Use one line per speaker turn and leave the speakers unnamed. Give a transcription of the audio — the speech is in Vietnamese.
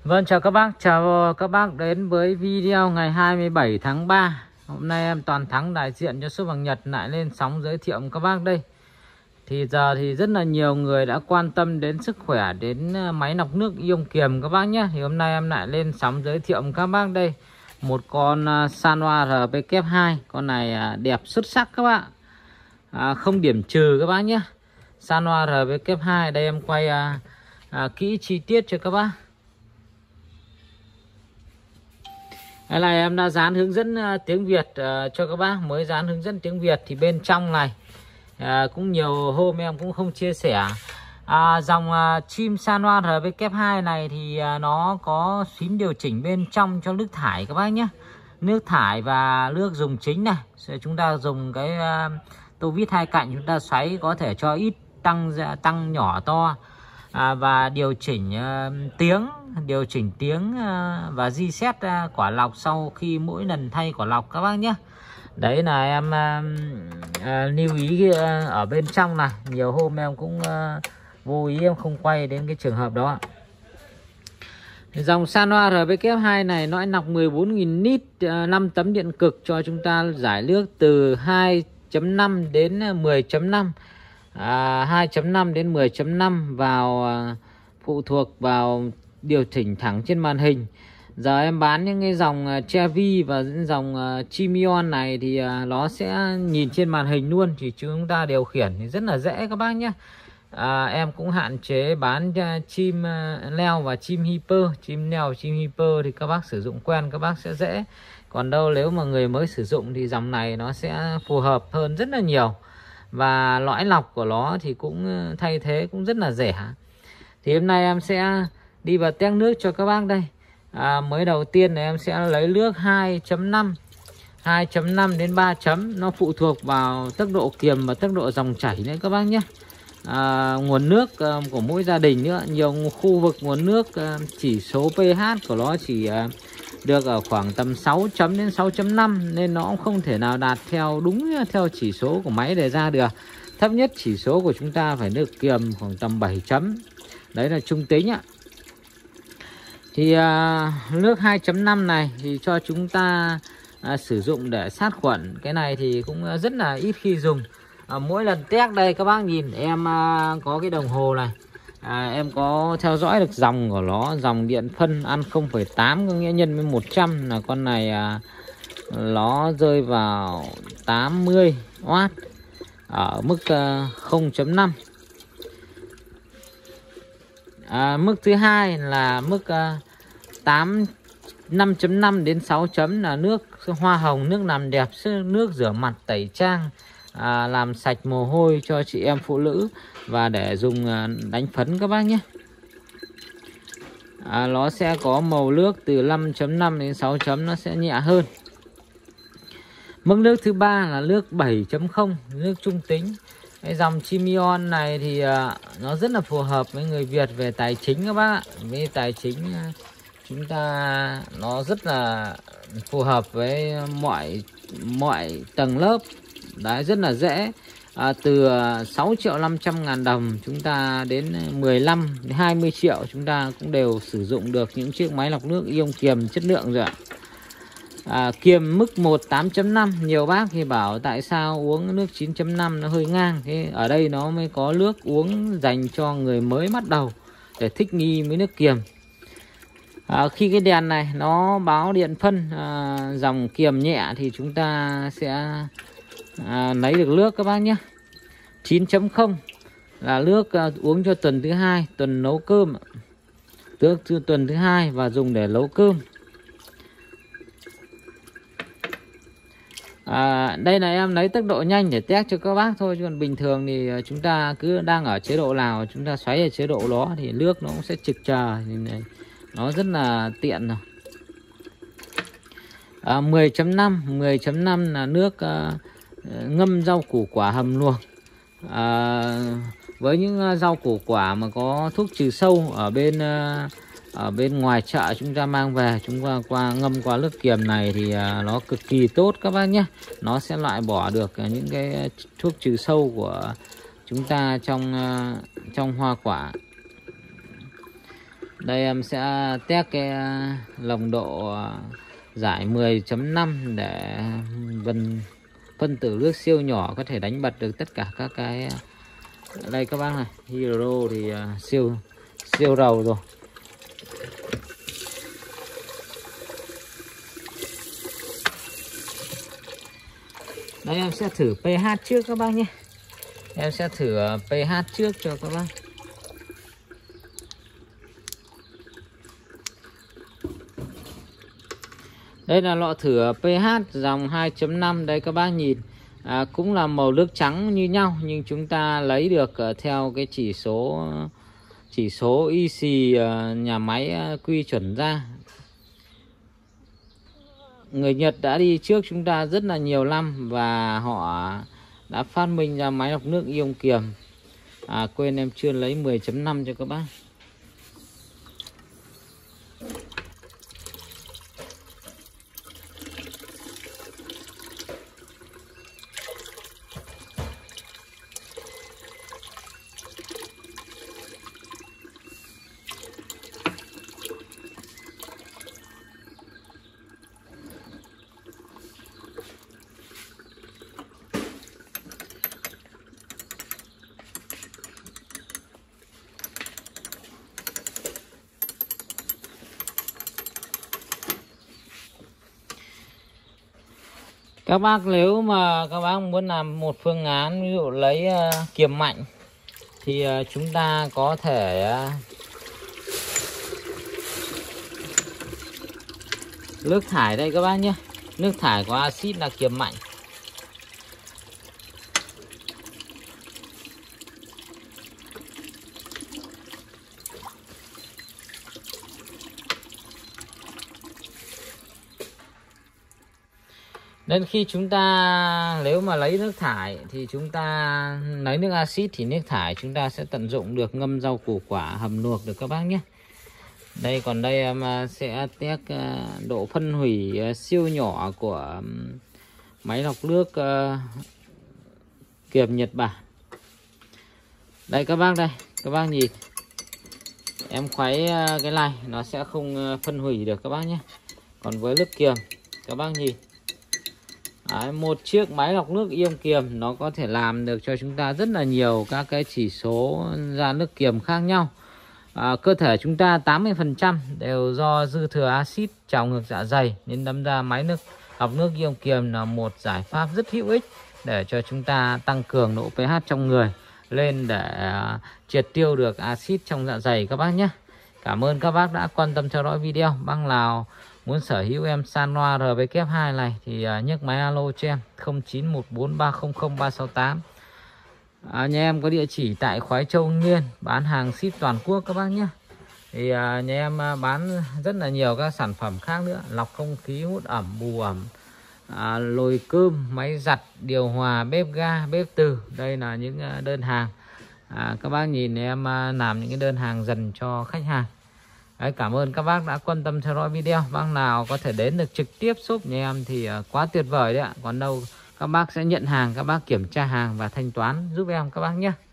Vâng, chào các bác, chào các bác đến với video ngày 27 tháng 3. Hôm nay em Toàn Thắng đại diện cho shop Hàng Nhật lại lên sóng giới thiệu các bác đây. Thì giờ thì rất là nhiều người đã quan tâm đến sức khỏe, đến máy lọc nước ion kiềm các bác nhé. Thì hôm nay em lại lên sóng giới thiệu các bác đây. Một con Sanwa RPK2, con này đẹp xuất sắc các bạn. Không điểm trừ các bác nhé. Sanwa RPK2, đây em quay kỹ chi tiết cho các bác. Đây này em đã dán hướng dẫn tiếng Việt cho các bác, mới dán hướng dẫn tiếng Việt. Thì bên trong này cũng nhiều hôm em cũng không chia sẻ. Dòng chim Sanwa RPK2 này thì nó có phím điều chỉnh bên trong cho nước thải các bác nhé. Nước thải và nước dùng chính này. Chúng ta dùng cái tô vít hai cạnh, chúng ta xoáy có thể cho ít tăng nhỏ to. Và điều chỉnh tiếng và reset quả lọc sau khi mỗi lần thay quả lọc các bác nhé. Đấy là em lưu ý ở bên trong này. Nhiều hôm em cũng vô ý em không quay đến cái trường hợp đó. Dòng Sanwa RPK2 này nó lọc 14.000 lít 5 tấm điện cực cho chúng ta giải nước từ 2.5 đến 10.5. 2.5 đến 10.5 vào phụ thuộc vào điều chỉnh thẳng trên màn hình. Giờ em bán những cái dòng Chevy và những dòng Chimion này thì nó sẽ nhìn trên màn hình luôn, chỉ chúng ta điều khiển thì rất là dễ các bác nhé. Em cũng hạn chế bán chim leo và chim hipper. Chim leo và chim hipper thì các bác sử dụng quen các bác sẽ dễ. Còn đâu nếu mà người mới sử dụng thì dòng này nó sẽ phù hợp hơn rất là nhiều. Và lõi lọc của nó thì cũng thay thế cũng rất là rẻ. Thì hôm nay em sẽ đi vào test nước cho các bác đây. Mới đầu tiên là em sẽ lấy nước 2.5 đến 3 chấm. Nó phụ thuộc vào tốc độ kiềm và tốc độ dòng chảy nữa các bác nhé. Nguồn nước của mỗi gia đình nữa. Nhiều khu vực nguồn nước chỉ số pH của nó chỉ được ở khoảng tầm 6 chấm đến 6.5, nên nó cũng không thể nào đạt theo đúng theo chỉ số của máy đề ra được. Thấp nhất chỉ số của chúng ta phải được kiềm khoảng tầm 7 chấm. Đấy là trung tính ạ. Thì nước 2.5 này thì cho chúng ta sử dụng để sát khuẩn. Cái này thì cũng rất là ít khi dùng. Mỗi lần test đây các bác nhìn em có cái đồng hồ này. Em có theo dõi được dòng của nó. Dòng điện phân ăn 0,8 có nghĩa nhân với 100 là con này nó rơi vào 80W ở mức 0.5. Mức thứ hai là mức 5.5 đến 6 chấm là nước hoa hồng, nước làm đẹp, nước rửa mặt tẩy trang, làm sạch mồ hôi cho chị em phụ nữ và để dùng đánh phấn các bác nhé. Nó sẽ có màu nước từ 5.5 đến 6 chấm, nó sẽ nhẹ hơn. Mức nước thứ ba là nước 7.0, nước trung tính. Cái dòng Chimion này thì nó rất là phù hợp với người Việt về tài chính các bác ạ. Với tài chính chúng ta nó rất là phù hợp với mọi tầng lớp. Đấy, rất là dễ. Từ 6.500.000 đồng chúng ta đến 15 đến 20 triệu chúng ta cũng đều sử dụng được những chiếc máy lọc nước ion kiềm chất lượng rồi ạ. Kiềm mức 8.5. Nhiều bác thì bảo tại sao uống nước 9.5 nó hơi ngang. Thế ở đây nó mới có nước uống dành cho người mới bắt đầu để thích nghi với nước kiềm. Khi cái đèn này nó báo điện phân dòng kiềm nhẹ thì chúng ta sẽ lấy được nước các bác nhé. 9.0 là nước uống cho tuần thứ hai, tuần nấu cơm, tuần thứ hai và dùng để nấu cơm. Đây là em lấy tốc độ nhanh để test cho các bác thôi, còn bình thường thì chúng ta cứ đang ở chế độ nào chúng ta xoáy ở chế độ đó thì nước nó cũng sẽ trực chờ, nó rất là tiện rồi. 10.5 là nước ngâm rau củ quả hầm luộc. Với những rau củ quả mà có thuốc trừ sâu ở bên ngoài chợ chúng ta mang về, chúng ta ngâm qua nước kiềm này thì nó cực kỳ tốt các bác nhé. Nó sẽ loại bỏ được những cái thuốc trừ sâu của chúng ta trong hoa quả. Đây em sẽ test cái nồng độ giải 10.5 để phân tử nước siêu nhỏ có thể đánh bật được tất cả các cái. Đây các bác này, hydro thì siêu rầu rồi. Đây em sẽ thử pH trước các bác nhé. Em sẽ thử pH trước cho các bác. Đây là lọ thử pH dòng 2.5. Đây các bác nhìn, cũng là màu nước trắng như nhau, nhưng chúng ta lấy được theo cái chỉ số EC nhà máy quy chuẩn ra. Người Nhật đã đi trước chúng ta rất là nhiều năm và họ đã phát minh ra máy lọc nước ion kiềm. Quên em chưa lấy 10.5 cho các bác. Các bác nếu mà các bác muốn làm một phương án ví dụ lấy kiềm mạnh thì chúng ta có thể nước thải đây các bác nhé. Nước thải có axit là kiềm mạnh. Nên khi chúng ta nếu mà lấy nước thải thì chúng ta lấy nước axit thì nước thải chúng ta sẽ tận dụng được, ngâm rau củ quả, hầm luộc được các bác nhé. Đây còn đây em sẽ test độ phân hủy siêu nhỏ của máy lọc nước kiềm Nhật Bản. Đây các bác nhìn. Em khuấy cái này nó sẽ không phân hủy được các bác nhé. Còn với nước kiềm các bác nhìn. Đấy, một chiếc máy lọc nước ion kiềm nó có thể làm được cho chúng ta rất là nhiều các cái chỉ số ra nước kiềm khác nhau. Cơ thể chúng ta 80% đều do dư thừa axit trào ngược dạ dày, nên đâm ra máy lọc nước ion kiềm là một giải pháp rất hữu ích để cho chúng ta tăng cường độ pH trong người lên để triệt tiêu được axit trong dạ dày các bác nhé. Cảm ơn các bác đã quan tâm theo dõi video. Bác nào muốn sở hữu em Sanwa RW2 này thì nhấc máy alo cho em 0914300368. Nhà em có địa chỉ tại Khoái Châu, Hưng Yên, bán hàng ship toàn quốc các bác nhé. Thì nhà em bán rất là nhiều các sản phẩm khác nữa, lọc không khí, hút ẩm, bù ẩm, lồi cơm, máy giặt, điều hòa, bếp ga, bếp từ. Đây là những đơn hàng. Các bác nhìn em làm những cái đơn hàng dần cho khách hàng. Đấy, cảm ơn các bác đã quan tâm theo dõi video. Bác nào có thể đến được trực tiếp shop nhà em thì quá tuyệt vời đấy ạ. Còn đâu các bác sẽ nhận hàng, các bác kiểm tra hàng và thanh toán giúp em các bác nhé.